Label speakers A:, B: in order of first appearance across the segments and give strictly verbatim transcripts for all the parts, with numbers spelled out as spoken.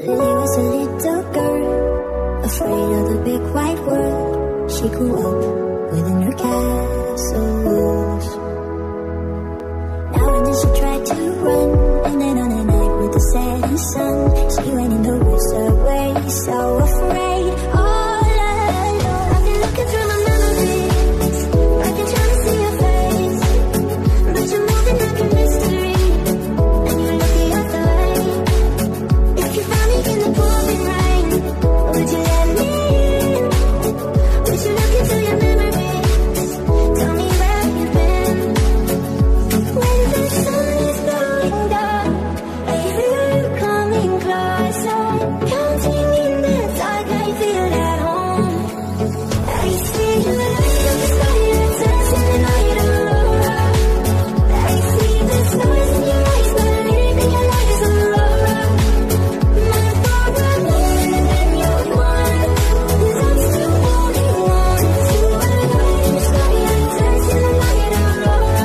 A: Lily was a little girl, afraid of the big white world. She grew up within her castle walls. Now and then she tried to run, and then on a night with the setting sun, she went in the woods away, so afraid, all alone. I've been looking through my memories, I can try to see your face, but you're moving like a mystery, and you look the other way. If you found me in the pouring rain, would you let me in? Would you look into your memories, tell me where you've been? When the sun is going down, I hear you coming closer, counting in the dark, I feel at home. I see you light up the sky, you're dancing the night aurora. I see the stars in your eyes, believe in your light is aurora. My father knows that you're one, 'cause I'm still holding on to a light in the sky, you're dancing the night aurora.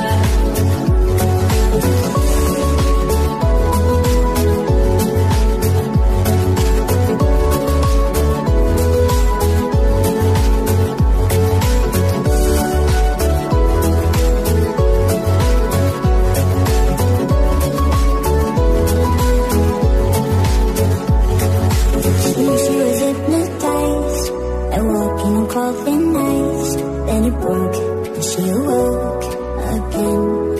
A: She, she was hypnotized by walking on coffin nights. Then it broke, and she awoke again.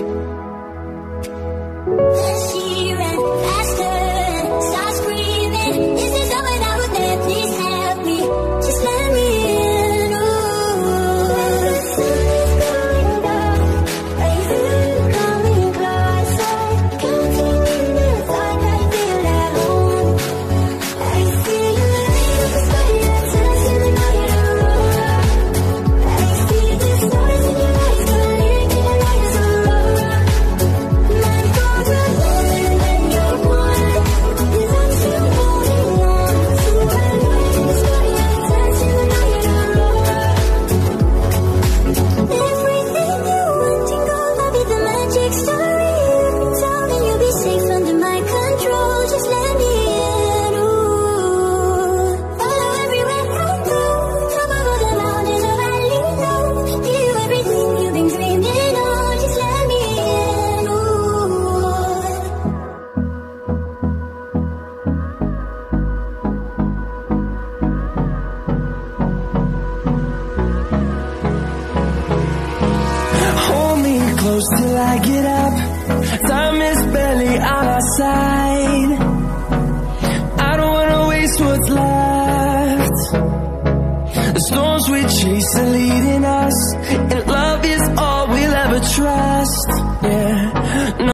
A: She ran faster, started screaming, "Is this over now? Would there please help me? Just let me in." Ooh. When the sun is going down, I feel you coming closer, counting in the dark, I feel at home. I see you light up the sky, you're dancing the night aurora. I see the stars in your eyes, believe in your light is aurora. My father knows that you're one, 'cause I'm still holding on to a light in the sky, you're dancing the night aurora. Everything you want and go, I'll be the magic story you can tell, and you'll be safe under my control. Just let me in. Ooh. Follow everywhere I go, top over the mountains or valley low. Give you everything you've been dreaming of. Just let me in. Ooh.
B: Hold me close till I get up. Time is barely on our side. I don't wanna waste what's left. The storms we chase are leading us, and love is all we'll ever try.